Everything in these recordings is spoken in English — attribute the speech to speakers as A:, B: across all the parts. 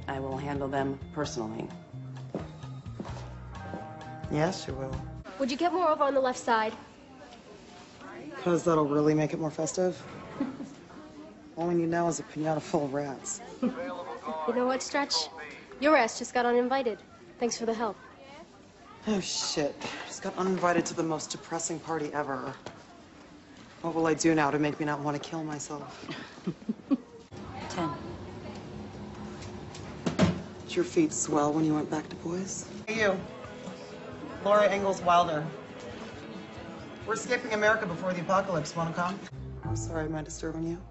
A: I will handle them personally.
B: Yes, you will.
C: Would you get more over on the left side?
B: Because that'll really make it more festive. All we need now is a piñata full of rats.
C: You know what, Stretch? Your ass just got uninvited. Thanks for the help.
B: Oh, shit. Just got uninvited to the most depressing party ever. What will I do now to make me not want to kill myself?
A: 10.
B: Did your feet swell when you went back to boys? Hey, you. Laura Ingalls Wilder. We're escaping America before the apocalypse. Want to come? I'm sorry, am I disturbing you?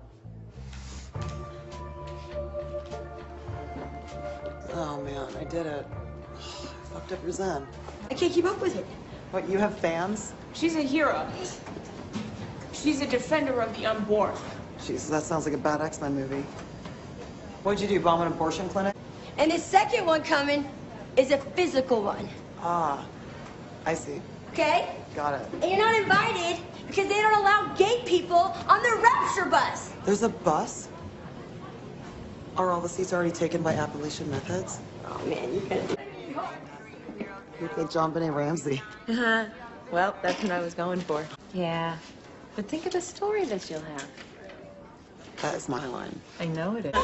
B: Oh, man, I did it. I fucked up your Zen.
D: I can't keep up with it.
B: What, you have fans?
D: She's a hero. She's a defender of the unborn.
B: Jesus, that sounds like a bad X-Men movie. What'd you do, bomb an abortion clinic?
E: And the second one coming is a physical one.
B: Ah, I see.
E: Okay?
B: Got it.
E: And you're not invited because they don't allow gay people on their rapture bus.
B: There's a bus? Are all the seats already taken by Appalachian Methods?
E: Oh, man, you're gonna...
B: You think John Benet Ramsey?
F: Well, that's what I was going for.
A: Yeah. But think of the story that you'll have.
B: That is my line.
F: I know it is.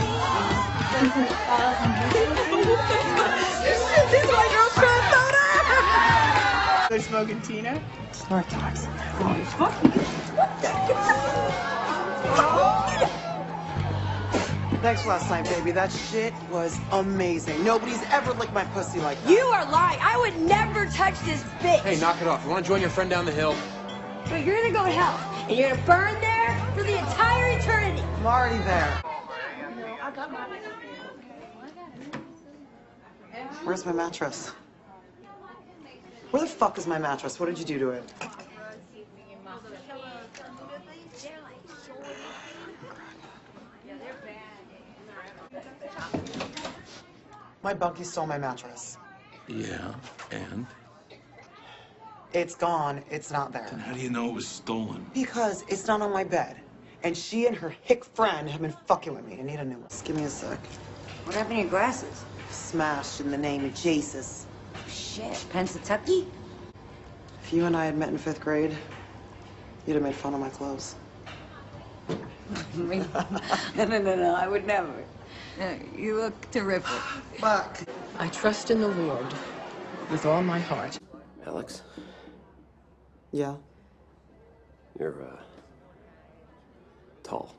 D: This is my girl's first soda! They're smoking Tina?
B: Snort dogs. Thanks for last night, baby. That shit was amazing. Nobody's ever licked my pussy like that.
E: You are lying. I would never touch this bitch.
G: Hey, knock it off. You want to join your friend down the hill?
E: But you're gonna go to hell, and you're gonna burn there for the entire eternity.
B: I'm already there. Where's my mattress? Where the fuck is my mattress? What did you do to it? My bunkie stole my mattress.
H: Yeah, and?
B: It's gone. It's not there.
H: Then how do you know it was stolen?
B: Because it's not on my bed. And she and her hick friend have been fucking with me. I need a new one. Just give me a sec.
I: What happened to your glasses?
B: Smashed in the name of Jesus.
I: Shit, Pennsatucky?
B: If you and I had met in 5th grade, you'd have made fun of my clothes.
I: No, I would never. You look terrific.
B: Fuck.
D: I trust in the Lord with all my heart.
J: Alex,
B: Yeah.
J: you're, tall.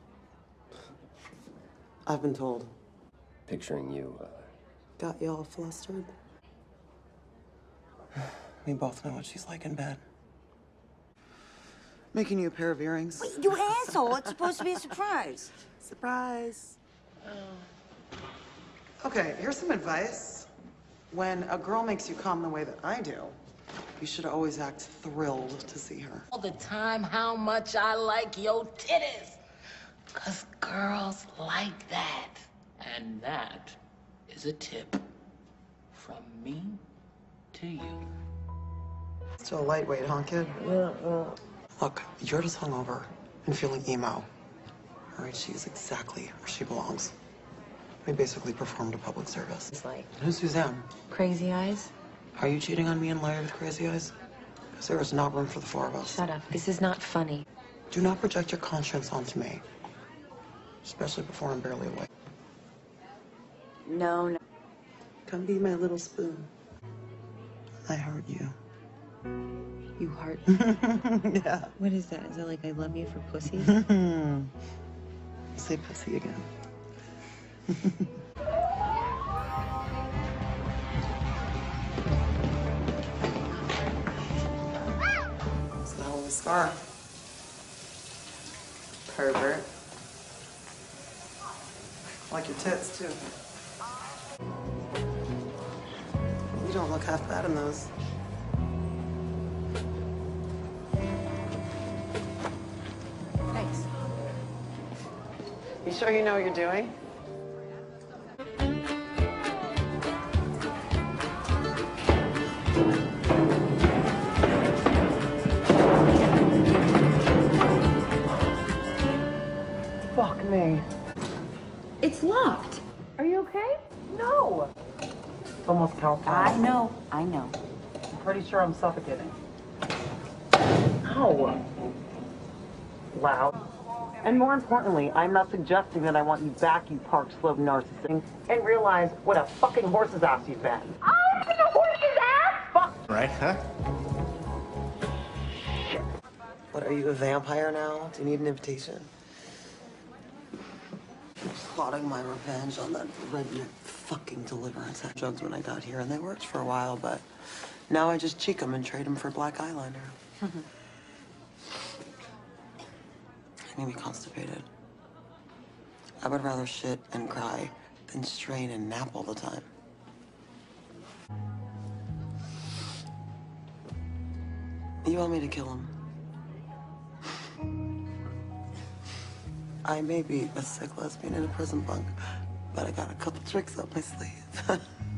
B: I've been told.
J: Picturing you,
B: Got you all flustered? We both know what she's like in bed. Making you a pair of earrings.
I: Wait, you asshole. It's supposed to be a surprise.
B: Surprise. Okay, here's some advice. When a girl makes you come the way that I do, you should always act thrilled to see her.
D: All the time how much I like your titties. 'Cause girls like that. And that is a tip from me to you.
B: Still a lightweight, huh, kid? Look, you're just hungover and feeling emo. All right, she is exactly where she belongs. We basically performed a public service.
F: It's like
B: Who's Suzanne?
F: crazy eyes.
B: Are you cheating on me and Larry with crazy eyes? Because there is not room for the 4 of us.
F: Shut up. This is not funny.
B: Do not project your conscience onto me. Especially before I'm barely awake.
I: No.
B: Come be my little spoon. I heard you.
F: You heart.
B: Yeah.
F: What is that? Is that like I love you for pussies?
B: Say pussy again. It's the hell of a scar. Pervert. I like your tits, too. You don't look half bad in those.
F: Thanks.
B: You sure you know what you're doing? Fuck me.
D: It's locked. Are you okay?
B: No! It's almost counts.
A: I know.
B: I'm pretty sure I'm suffocating. Ow! Loud. And more importantly, I'm not suggesting that I want you back, you Park Slope narcissist, and realize what a fucking horse's ass you've been.
E: Oh, it's a horse's ass!
B: Fuck!
G: Right, huh?
B: What, are you a vampire now? Do you need an invitation? Plotting my revenge on that redneck fucking Deliverance. I had drugs when I got here, and they worked for a while, but now I just cheek them and trade them for black eyeliner. They make me constipated. I would rather shit and cry than strain and nap all the time. You want me to kill him? I may be a sick lesbian in a prison bunk, but I got a couple tricks up my sleeve.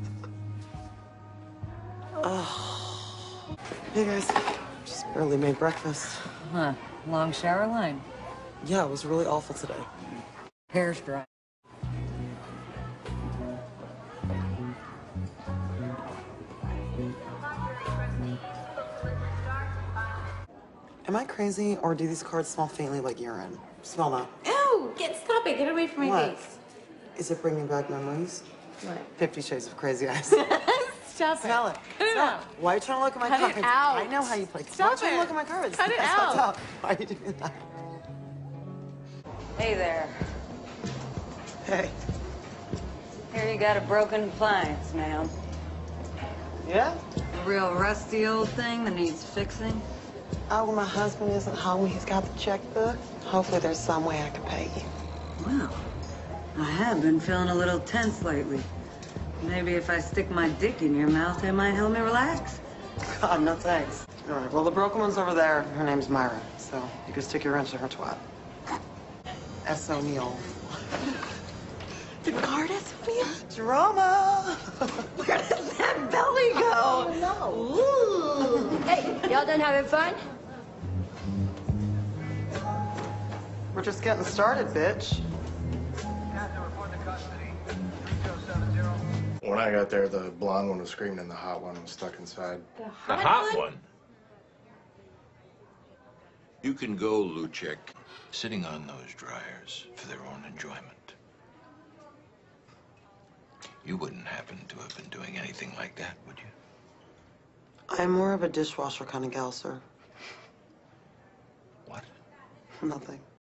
B: Oh. Hey guys, just barely made breakfast.
A: Huh. Long shower line.
B: Yeah, it was really awful today.
A: Hair's dry.
B: Am I crazy, or do these cards smell faintly like urine? Smell that.
F: Ew! Stop it. Get away from my
B: What?
F: face.
B: Is it bringing back memories?
F: What?
B: 50 Shades of Crazy Eyes.
F: Stop
B: Smell it.
F: Cut it
B: Smell
F: out.
B: it. Why are you trying to look at my
F: Cut it
B: cards?
F: out.
B: I know how you play.
F: Stop
B: Why are you trying
F: it.
B: to look at my cards?
F: Cut it
B: That's what's
F: out.
B: up. Why are you doing that?
I: Hey there.
B: Hey.
I: Here you got a broken appliance, ma'am.
B: Yeah?
I: A real rusty old thing that needs fixing.
B: Oh, my husband isn't home. He's got the checkbook. Hopefully there's some way I can pay you.
I: Well, I have been feeling a little tense lately. Maybe if I stick my dick in your mouth, it might help me relax.
B: God, no thanks. All right, well, the broken one's over there. Her name's Myra, so you can stick your wrench in her twat. S. O'Neill. The card S. O'Neill? Drama!
I: Where does that belly go?
B: Oh, no.
C: Hey, y'all done having fun?
B: We're just getting started, bitch.
K: When I got there, the blonde one was screaming and the hot one was stuck inside.
H: The hot one? You can go, Luchek, sitting on those dryers for their own enjoyment. You wouldn't happen to have been doing anything like that, would you?
B: I'm more of a dishwasher kind of gal, sir.
H: What?
B: Nothing.